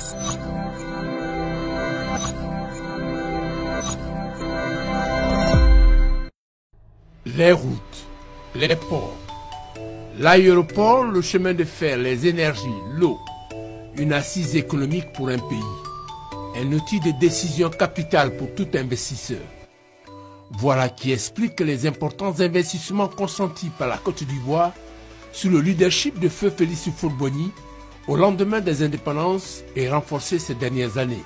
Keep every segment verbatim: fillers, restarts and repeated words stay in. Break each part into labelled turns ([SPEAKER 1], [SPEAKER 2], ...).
[SPEAKER 1] Les routes, les ports, l'aéroport, le chemin de fer, les énergies, l'eau, une assise économique pour un pays, un outil de décision capitale pour tout investisseur. Voilà qui explique les importants investissements consentis par la Côte d'Ivoire sous le leadership de feu Félix Houphouët-Boigny au lendemain des indépendances et renforcés ces dernières années.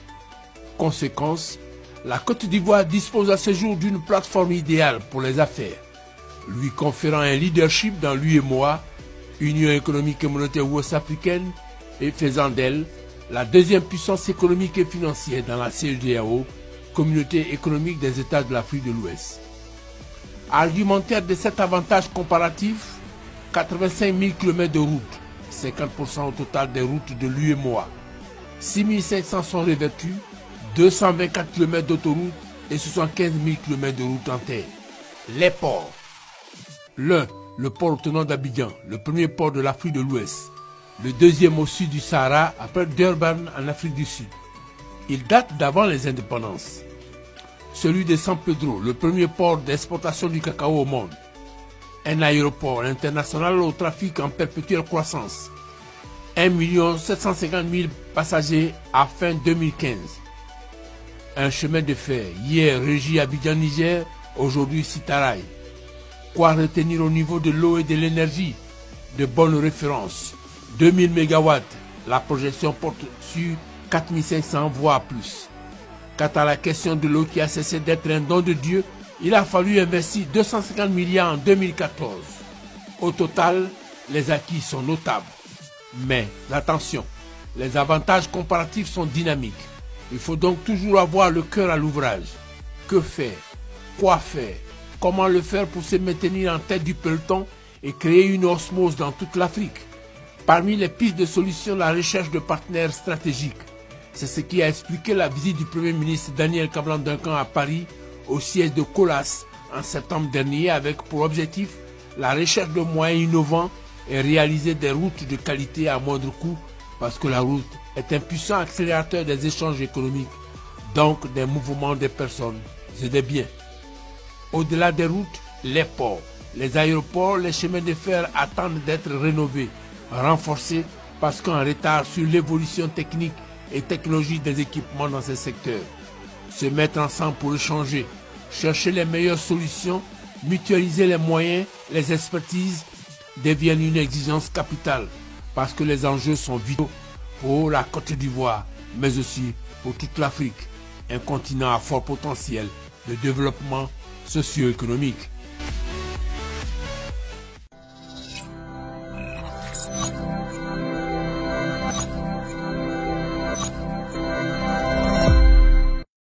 [SPEAKER 1] Conséquence, la Côte d'Ivoire dispose à ce jour d'une plateforme idéale pour les affaires, lui conférant un leadership dans l'U E M O A, Union économique et monétaire ouest-africaine, et faisant d'elle la deuxième puissance économique et financière dans la C E D E A O, Communauté économique des États de l'Afrique de l'Ouest. Argumentaire de cet avantage comparatif, quatre-vingt-cinq mille kilomètres de routes, cinquante pour cent au total des routes de l'U E M O A, six mille cinq cents sont revêtues, deux cent vingt-quatre kilomètres d'autoroutes et soixante-quinze mille kilomètres de routes en terre. Les ports. L'un, le port autonome d'Abidjan, le premier port de l'Afrique de l'Ouest, le deuxième au sud du Sahara après Durban en Afrique du Sud. Il date d'avant les indépendances. Celui de San Pedro, le premier port d'exportation du cacao au monde. Un aéroport international au trafic en perpétuelle croissance. un million sept cent cinquante mille passagers à fin deux mille quinze. Un chemin de fer, hier régi Abidjan-Niger, aujourd'hui Sitaraï. Quoi retenir au niveau de l'eau et de l'énergie? De bonnes références. deux mille mégawatts, la projection porte sur quatre mille cinq cents voire plus. Quant à la question de l'eau qui a cessé d'être un don de Dieu, il a fallu investir deux cent cinquante milliards en deux mille quatorze. Au total, les acquis sont notables. Mais attention, les avantages comparatifs sont dynamiques. Il faut donc toujours avoir le cœur à l'ouvrage. Que faire? Quoi faire? Comment le faire pour se maintenir en tête du peloton et créer une osmose dans toute l'Afrique? Parmi les pistes de solutions, la recherche de partenaires stratégiques. C'est ce qui a expliqué la visite du Premier ministre Daniel Kablan-Duncan à Paris, au siège de Colas, en septembre dernier, avec pour objectif la recherche de moyens innovants et réaliser des routes de qualité à moindre coût, parce que la route est un puissant accélérateur des échanges économiques, donc des mouvements des personnes et des biens. Au-delà des routes, les ports, les aéroports, les chemins de fer attendent d'être rénovés, renforcés, parce qu'en retard sur l'évolution technique et technologique des équipements dans ces secteurs. Se mettre ensemble pour échanger, chercher les meilleures solutions, mutualiser les moyens, les expertises, deviennent une exigence capitale, parce que les enjeux sont vitaux pour la Côte d'Ivoire, mais aussi pour toute l'Afrique, un continent à fort potentiel de développement socio-économique.